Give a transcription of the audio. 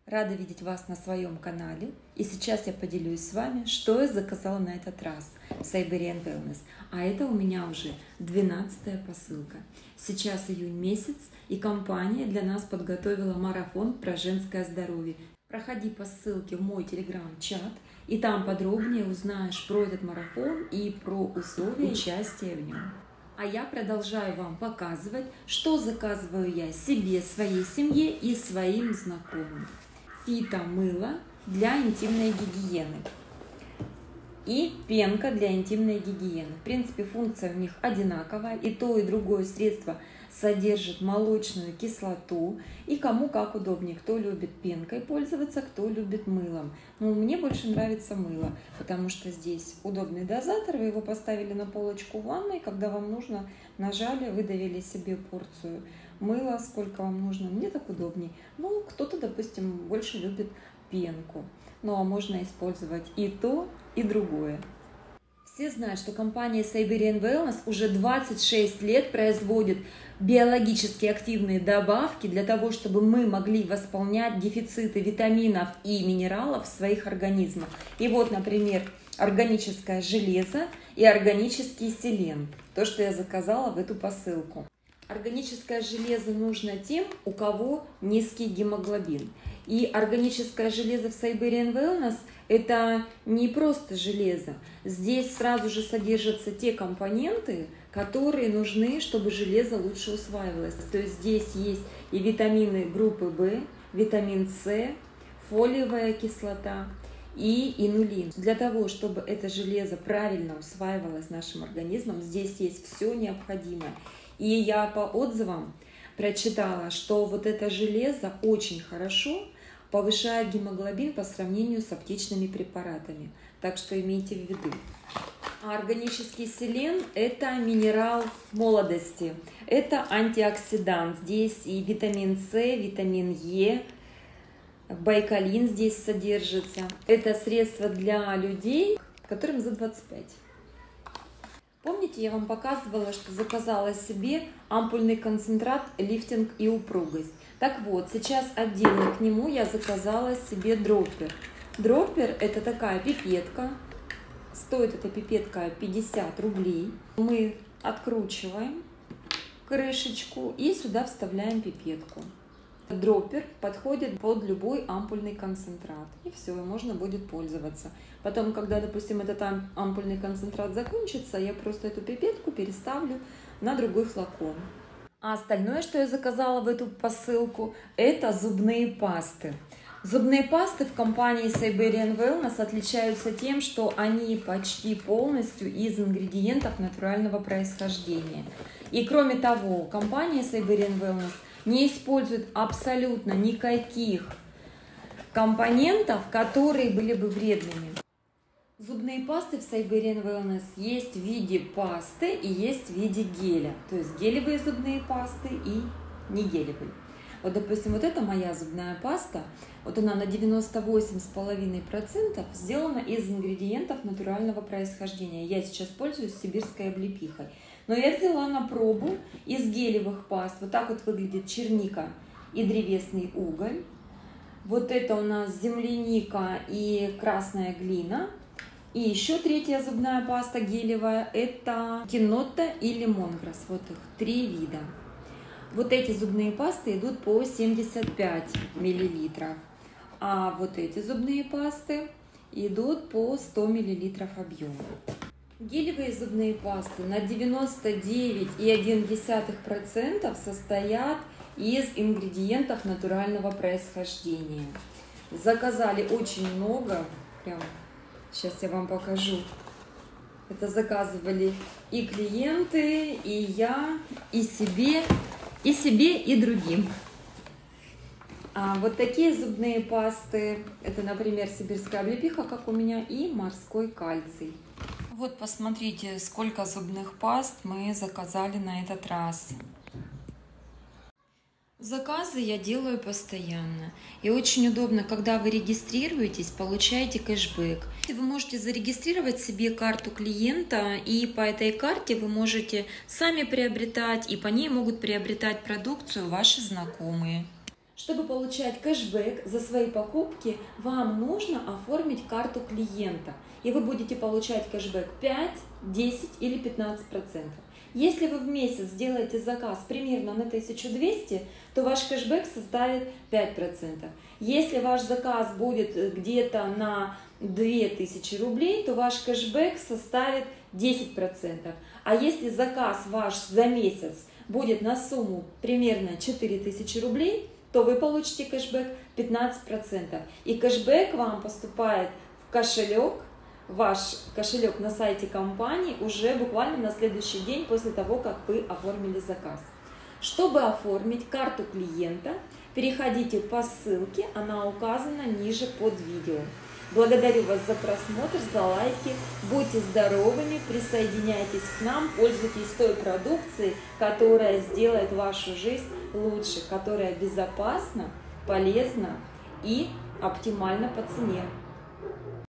Рада видеть вас на своем канале. И сейчас я поделюсь с вами, что я заказала на этот раз в Siberian Wellness. А это у меня уже 12-я посылка. Сейчас июнь месяц, и компания для нас подготовила марафон про женское здоровье. Проходи по ссылке в мой телеграм-чат, и там подробнее узнаешь про этот марафон и про условия участия в нем. А я продолжаю вам показывать, что заказываю я себе, своей семье и своим знакомым. Фито-мыло для интимной гигиены и пенка для интимной гигиены. В принципе, функция у них одинаковая, и то, и другое средство содержит молочную кислоту, и кому как удобнее, кто любит пенкой пользоваться, кто любит мылом. Но мне больше нравится мыло, потому что здесь удобный дозатор, вы его поставили на полочку в ванной, когда вам нужно, нажали, выдавили себе порцию мыла, сколько вам нужно, мне так удобнее. Ну, кто-то, допустим, больше любит пенку, ну а можно использовать и то, и другое. Все знают, что компания Siberian Wellness уже 26 лет производит биологически активные добавки для того, чтобы мы могли восполнять дефициты витаминов и минералов в своих организмах. И вот, например, органическое железо и органический селен. То, что я заказала в эту посылку. Органическое железо нужно тем, у кого низкий гемоглобин. И органическое железо в Siberian Wellness – это не просто железо. Здесь сразу же содержатся те компоненты, которые нужны, чтобы железо лучше усваивалось. То есть здесь есть и витамины группы В, витамин С, фолиевая кислота и инулин. Для того, чтобы это железо правильно усваивалось нашим организмом, здесь есть все необходимое. И я по отзывам прочитала, что вот это железо очень хорошо повышает гемоглобин по сравнению с аптечными препаратами. Так что имейте в виду. А органический селен – это минерал молодости. Это антиоксидант. Здесь и витамин С, витамин Е, байкалин здесь содержится. Это средство для людей, которым за 25. Помните, я вам показывала, что заказала себе ампульный концентрат лифтинг и упругость. Так вот, сейчас отдельно к нему я заказала себе дроппер. Дроппер – это такая пипетка. Стоит эта пипетка 50 рублей. Мы откручиваем крышечку и сюда вставляем пипетку. Дроппер подходит под любой ампульный концентрат. И все, можно будет пользоваться. Потом, когда, допустим, этот ампульный концентрат закончится, я просто эту пипетку переставлю на другой флакон. А остальное, что я заказала в эту посылку, это зубные пасты. Зубные пасты в компании Siberian Wellness отличаются тем, что они почти полностью из ингредиентов натурального происхождения. И кроме того, компания Siberian Wellness не использует абсолютно никаких компонентов, которые были бы вредными. Зубные пасты в Siberian Wellness есть в виде пасты и есть в виде геля. То есть гелевые зубные пасты и не гелевые. Вот, допустим, вот это моя зубная паста. Вот она на 98,5% сделана из ингредиентов натурального происхождения. Я сейчас пользуюсь сибирской облепихой. Но я взяла на пробу из гелевых паст. Вот так вот выглядит черника и древесный уголь. Вот это у нас земляника и красная глина. И еще третья зубная паста гелевая – это тинотта и лемонграсс. Вот их 3 вида. Вот эти зубные пасты идут по 75 мл. А вот эти зубные пасты идут по 100 мл объема. Гелевые зубные пасты на 99,1% состоят из ингредиентов натурального происхождения. Заказали очень много. Прям сейчас я вам покажу. Это заказывали и клиенты, и я, и себе, и другим. Вот такие зубные пасты. Это, например, сибирская облепиха, как у меня, и морской кальций. Вот посмотрите, сколько зубных паст мы заказали на этот раз. Заказы я делаю постоянно. И очень удобно, когда вы регистрируетесь, получаете кэшбэк. Вы можете зарегистрировать себе карту клиента, и по этой карте вы можете сами приобретать, и по ней могут приобретать продукцию ваши знакомые. Чтобы получать кэшбэк за свои покупки, вам нужно оформить карту клиента, и вы будете получать кэшбэк 5, 10 или 15%. Если вы в месяц сделаете заказ примерно на 1200, то ваш кэшбэк составит 5%. Если ваш заказ будет где-то на 2000 рублей, то ваш кэшбэк составит 10%. А если заказ ваш за месяц будет на сумму примерно 4000 рублей, то вы получите кэшбэк 15%. И кэшбэк вам поступает в кошелек, ваш кошелек на сайте компании уже буквально на следующий день после того, как вы оформили заказ. Чтобы оформить карту клиента, переходите по ссылке, она указана ниже под видео. Благодарю вас за просмотр, за лайки. Будьте здоровыми, присоединяйтесь к нам, пользуйтесь той продукцией, которая сделает вашу жизнь лучше, которая безопасна, полезна и оптимальна по цене.